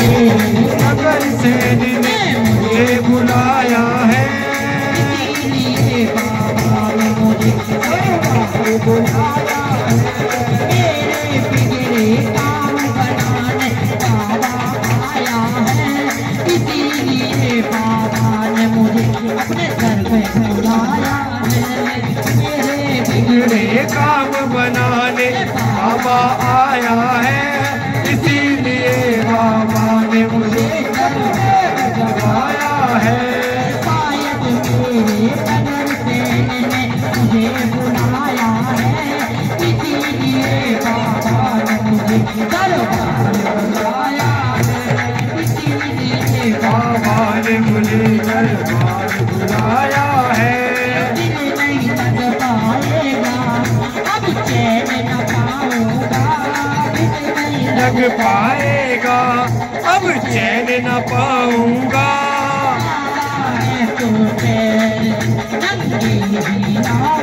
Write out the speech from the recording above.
नगर सेन ने मुझे बुलाया है, इसीलिए बाबा ने मुझे बुलाया है। मेरे बिगड़े काम बनाने बाबा आया है, इसीलिए बाबा ने मुझे अपने घर पे बुलाया है। मेरे बिगड़े काम बनाने बाबा आया है, इसीलिए बाबा ने मुझे घर पे बुलाया है। शायद मेरे नगर सेन ने मुझे बुलाया है, इसीलिए बाबा ने मुझे दरबार बुलाया है, इसीलिए बाबा ने मुझे दरबार बुलाया है। दिल नहीं लग पाएगा, अब चैन न पाऊंगा, दिल नहीं लग पाएगा, अब चैन न पाऊंगा। तो नंगी ही